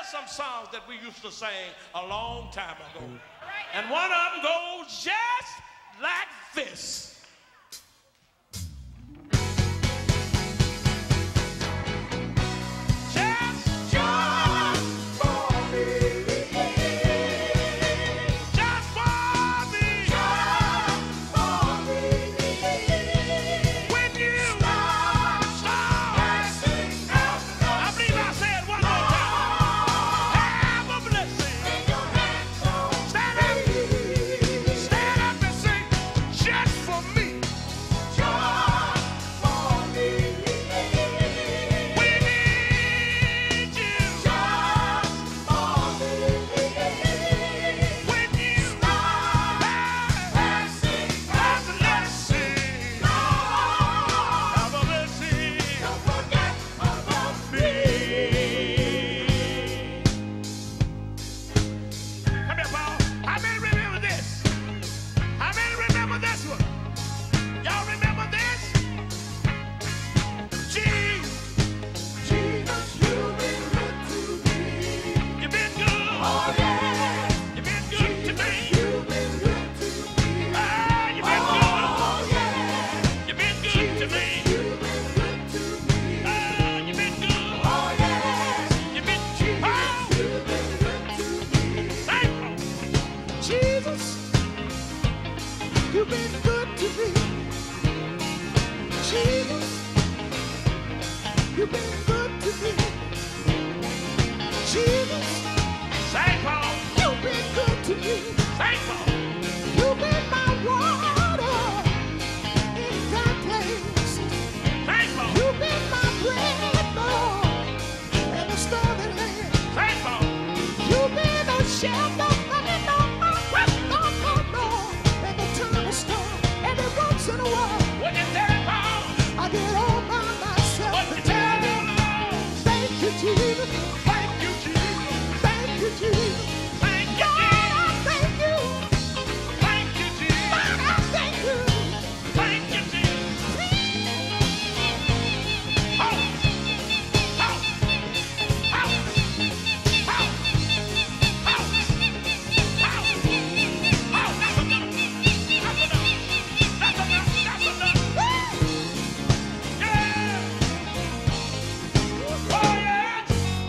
some songs that we used to sing a long time ago. And one of them goes just like this. You've been good to me. Jesus, you've been good to me. Jesus, St. Paul, you've been good to me. St. Paul, You've been my water in that place. St. Paul, You've been my bread, Lord, in the stormy land. St. Paul, You've been a shelter from the north, in the time of storm, every once in a while. what you tell Paul? I get all by myself. What you tell him? Thank you, Jesus. Thank you, Jesus. Thank you, Jesus. Thank you, God, Jesus. I thank you. Thank you, Jesus. God, I thank you. Thank you, Jesus. Ho! Ho! Ho! Ho! Ho! Ho! Ho! Ho! That's enough. That's enough. That's enough. That's enough. Yeah. Oh, yeah.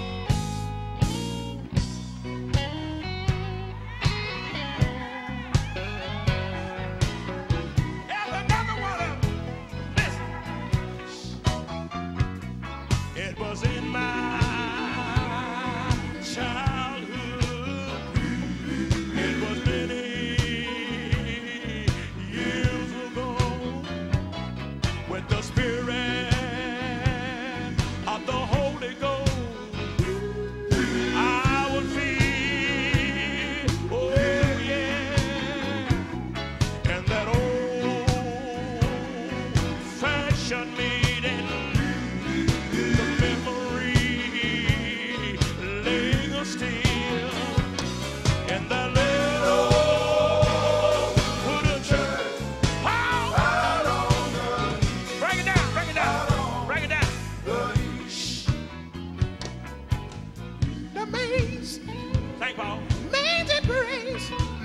There's another one of them. Listen. It was in my childhood. It was many years ago when the Spirit of the Holy Ghost I would feel, oh yeah, and that old-fashioned meeting, the memory lingers still, and that little wooden church. Break it down, break it down, break it down. The maze, Thank Paul. amazing grace.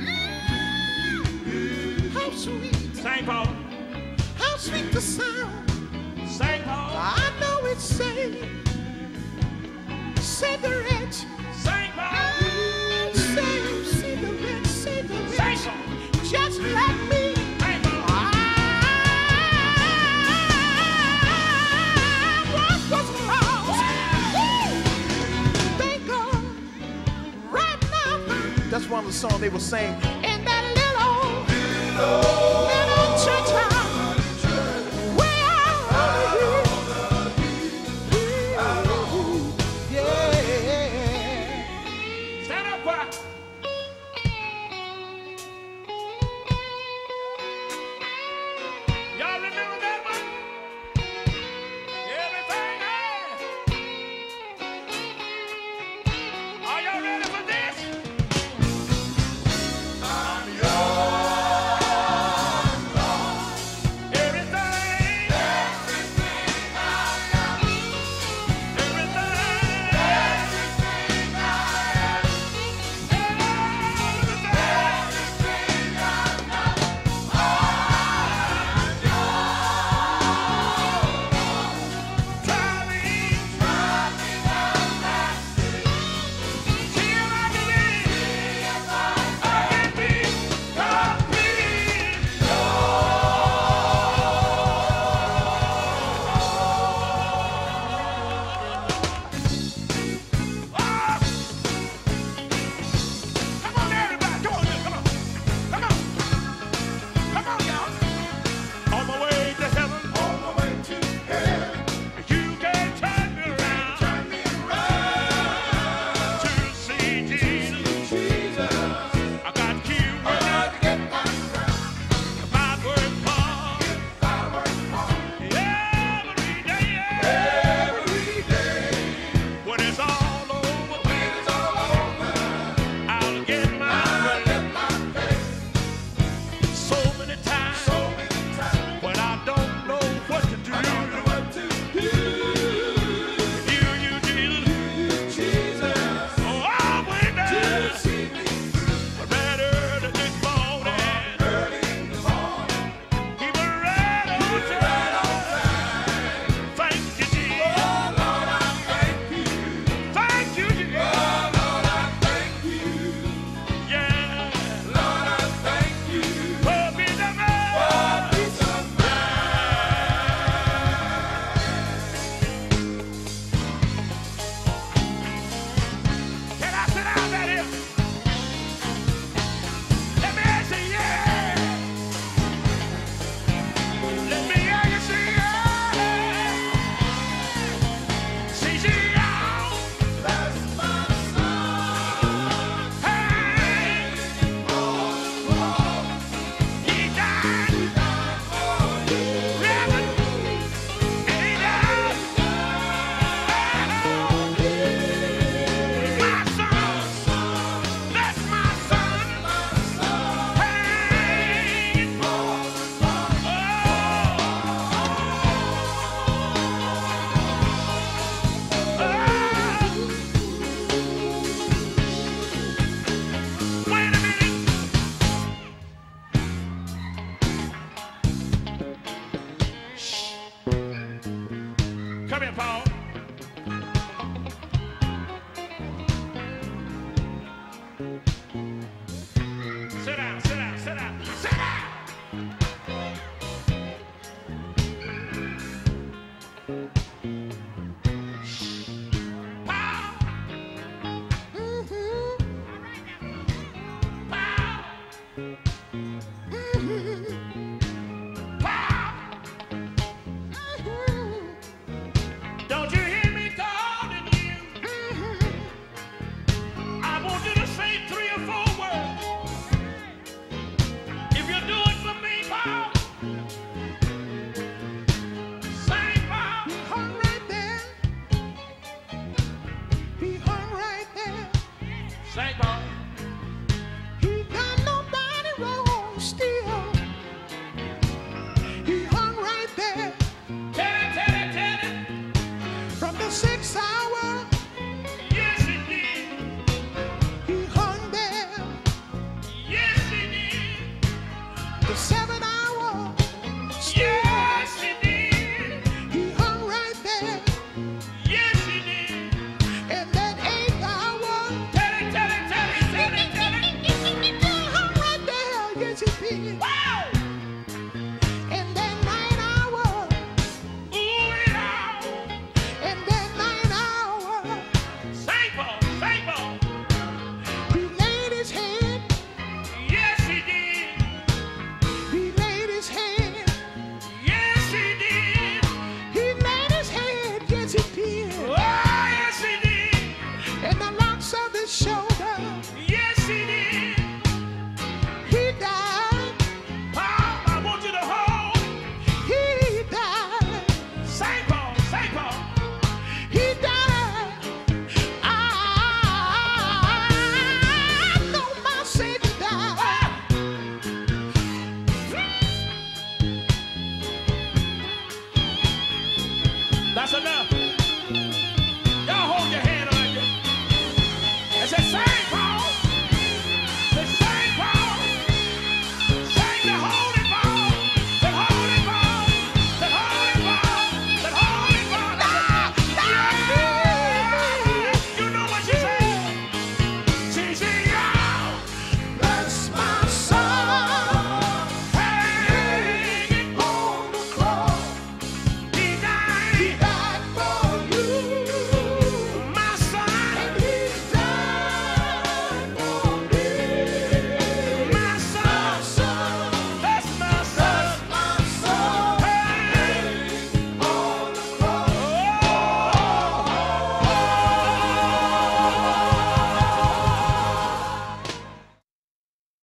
How sweet, St. Paul. how sweet the sound. St. Paul. I know it's saved the wretch. St. Paul. Save the wretch, save the St. wretch. Paul. Just like me. St. Paul. I once was lost. Thank God, right now. That's one of the songs they were saying. In that little